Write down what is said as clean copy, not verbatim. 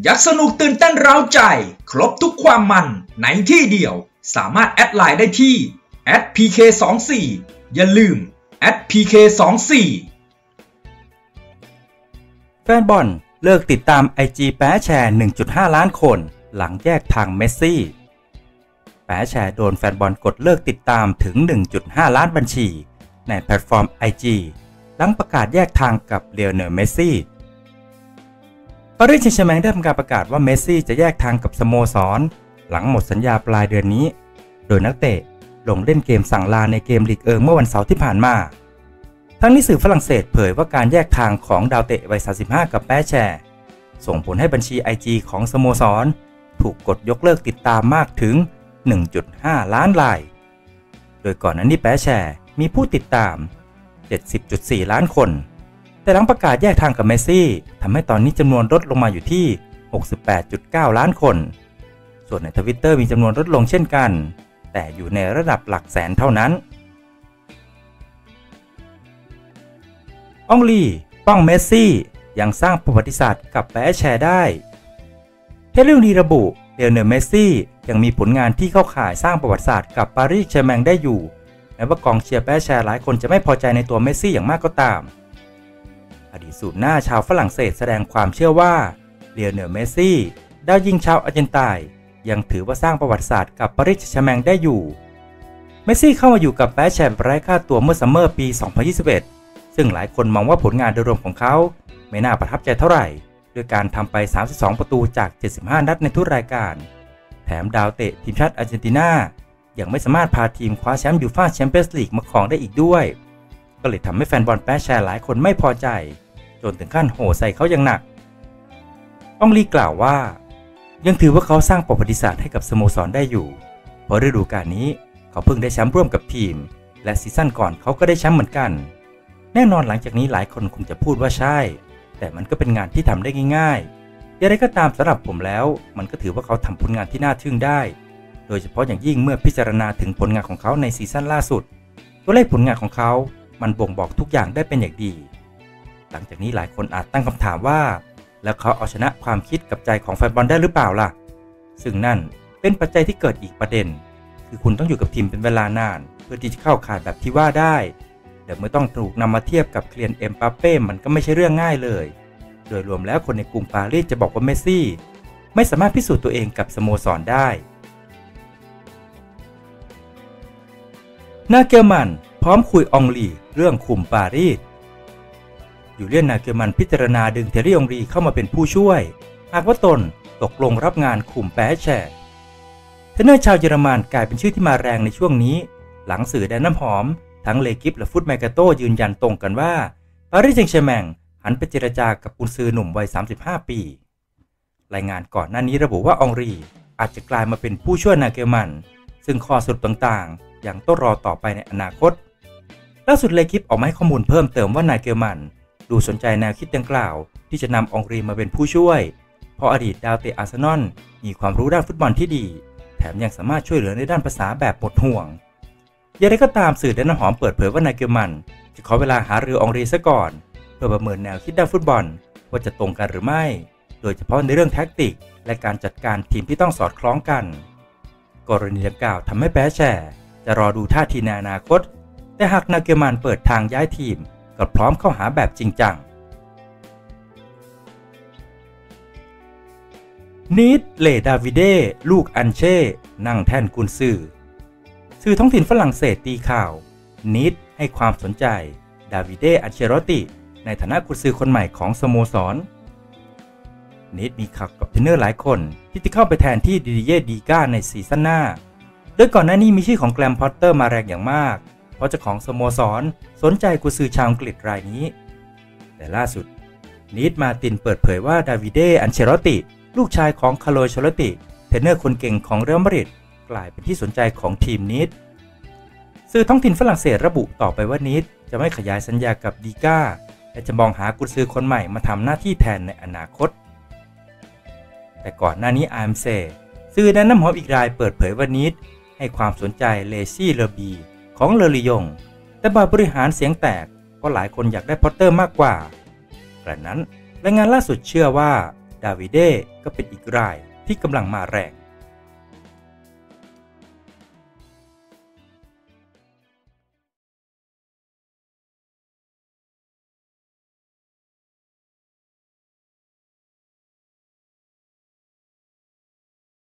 อยากสนุกตื่นเต้นเร้าใจครบทุกความมันในที่เดียวสามารถแอดไลน์ได้ที่ @pk24 อย่าลืม @pk24 แฟนบอลเลิกติดตาม IG แป๊ะแชร์ 1.5 ล้านคนหลังแยกทางเมสซี่แป๊ะแชร์โดนแฟนบอลกดเลิกติดตามถึง 1.5 ล้านบัญชีในแพลตฟอร์ม IG หลังประกาศแยกทางกับเลโอเนลเมสซี่ปารีสแซงต์แชร์แมงได้ทำการประกาศว่าเมสซี่จะแยกทางกับสโมสรหลังหมดสัญญาปลายเดือนนี้โดยนักเตะลงเล่นเกมสั่งลาในเกมลีกเมื่อวันเสาร์ที่ผ่านมาทั้งนี้สื่อฝรั่งเศสเผยว่าการแยกทางของดาวเตะวัย 35 กับแป๊ะแชร์ส่งผลให้บัญชี IG ของสโมสรถูกกดยกเลิกติดตามมากถึง 1.5 ล้านรายโดยก่อนหน้านี้แป๊ะแชร์มีผู้ติดตาม 70.4 ล้านคนแต่หลังประกาศแยกทางกับเมสซี่ทำให้ตอนนี้จำนวนลดลงมาอยู่ที่ 68.9 ล้านคนส่วนใน Twitter มีจำนวนลดลงเช่นกันแต่อยู่ในระดับหลักแสนเท่านั้นอองลีป้องเมสซี่ยังสร้างประวัติศาสตร์กับแป๊ะแชร์ได้เฮลิลีระบุเลโอเนลเมสซี่ยังมีผลงานที่เข้าข่ายสร้างประวัติศาสตร์กับปารีสแซงต์แชร์แมงได้อยู่แม้ว่ากองเชียร์แป๊ะแชร์หลายคนจะไม่พอใจในตัวเมสซี่อย่างมากก็ตามอดีตศูนย์หน้าชาวฝรั่งเศสแสดงความเชื่อว่าเลโอเนลเมสซี่ดาวยิงชาวอาร์เจนไตน์ยังถือว่าสร้างประวัติศาสตร์กับปารีสแซงต์แชร์แมงได้อยู่เมสซี่เข้ามาอยู่กับแป๊ะแชร์ไร้ค่าตัวเมื่อซัมเมอร์ปี 2021 ซึ่งหลายคนมองว่าผลงานโดยรวมของเขาไม่น่าประทับใจเท่าไหร่ด้วยการทำไป 32 ประตูจาก 75 นัดในทุกรายการแถมดาวเตะทีมชาติอาร์เจนตินายังไม่สามารถพาทีมคว้าแชมป์ยูฟ่าแชมเปี้ยนส์ลีกมาครองได้อีกด้วยก็เลยทำให้แฟนบอลแป๊ะแชร์หลายคนไม่พอใจจนถึงขั้นโห่ใส่เขาอย่างหนักอองลีกล่าวว่ายังถือว่าเขาสร้างประวัติศาสตร์ให้กับสโมสรได้อยู่เพราะฤดูกาลนี้เขาเพิ่งได้แชมป์ร่วมกับทีมและซีซั่นก่อนเขาก็ได้แชมป์เหมือนกันแน่นอนหลังจากนี้หลายคนคงจะพูดว่าใช่แต่มันก็เป็นงานที่ทำได้ง่ายๆอย่างไรก็ตามสำหรับผมแล้วมันก็ถือว่าเขาทำผลงานที่น่าทึ่งได้โดยเฉพาะอย่างยิ่งเมื่อพิจารณาถึงผลงานของเขาในซีซั่นล่าสุดตัวเลขผลงานของเขามันบ่งบอกทุกอย่างได้เป็นอย่างดีหลังจากนี้หลายคนอาจตั้งคำถามว่าแล้วเขาเอาชนะความคิดกับใจของแฟนบอลได้หรือเปล่าล่ะซึ่งนั่นเป็นปัจจัยที่เกิดอีกประเด็นคือคุณต้องอยู่กับทีมเป็นเวลานานเพื่อที่จะเข้าข่ายแบบที่ว่าได้แต่เมื่อต้องถูกนำมาเทียบกับเคลียนเอ็มบัปเป้มันก็ไม่ใช่เรื่องง่ายเลยโดยรวมแล้วคนในกรุงปารีสจะบอกว่าเมสซี่ไม่สามารถพิสูจน์ตัวเองกับสโมสรได้นาเกลมันพร้อมคุยอองลีเรื่องคุมปารีสยูเลียนนาเกลมันพิจารณาดึงเทรี่อองรีเข้ามาเป็นผู้ช่วยหากว่าตนตกลงรับงานคุมแป๊ะแชร์เทรนเนอร์ชาวเยอรมันกลายเป็นชื่อที่มาแรงในช่วงนี้หลังสื่อแดนน้ำหอมทั้งเลกิฟและฟุตแมกาโตยืนยันตรงกันว่าปารีสแซงต์แชร์แมงหันไปเจรจากับกุนซือหนุ่มวัย 35 ปีรายงานก่อนหน้านี้ระบุว่าอองรีอาจจะกลายมาเป็นผู้ช่วยนาเกลมันซึ่งข้อสรุปต่างๆยังต้องรอต่อไปในอนาคตล่าสุดเลกิฟออกมาให้ข้อมูลเพิ่มเติมว่านาเกลมันดูสนใจแนวคิดดังกล่าวที่จะนำอองรีมาเป็นผู้ช่วยเพราะอดีตดาวเตะอาร์เซนอลมีความรู้ด้านฟุตบอลที่ดีแถมยังสามารถช่วยเหลือในด้านภาษาแบบหมดห่วงอย่างไรก็ตามสื่อแดนน้ำหอมเปิดเผยว่านาเกลมันจะขอเวลาหารืออองรีซะก่อนเพื่อประเมินแนวคิดด้านฟุตบอลว่าจะตรงกันหรือไม่โดยเฉพาะในเรื่องแท็กติกและการจัดการทีมที่ต้องสอดคล้องกันกรณีดังกล่าวทำให้แป๊ะแชร์จะรอดูท่าทีในอนาคตแต่หากนาเกลมันเปิดทางย้ายทีมก็พร้อมเข้าหาแบบจริงจังนีดเลดาวิเดลูกอันเช่นั่งแท่นกุนซือสื่อท้องถิ่นฝรั่งเศสตีข่าวนีดให้ความสนใจดาวิเดอันเชโรติในฐานะกุนซือคนใหม่ของสโมสรนีดมีข่าวกับเทรนเนอร์หลายคนที่จะเข้าไปแทนที่ดิดิเย่ดีก้าในซีซั่นหน้าโดยก่อนหน้านี้มีชื่อของแกรมพอตเตอร์มาแรงอย่างมากเพราะเจ้าของสโมสรสนใจกุนซือชาวอังกฤษรายนี้แต่ล่าสุดนีดมาตินเปิดเผยว่าดาวิเดอันเชโรติลูกชายของคาร์โล เชโรติเทรนเนอร์คนเก่งของเรอัลมาดริดกลายเป็นที่สนใจของทีมนีดสื่อท้องถิ่นฝรั่งเศสระบุต่อไปว่านีดจะไม่ขยายสัญญากับดีก้าและจะมองหากุนซือคนใหม่มาทำหน้าที่แทนในอนาคตแต่ก่อนหน้านี้AMCสื่อแดนน้ำหอมอีกรายเปิดเผยว่านีดให้ความสนใจเลซี่เลอบีของเลอริยงแต่บอร์ดบริหารเสียงแตกเพราะหลายคนอยากได้พอตเตอร์มากกว่ากระนั้นรายงานล่าสุดเชื่อว่าดาวิเดก็เป็นอีกรายที่กำลังมาแรง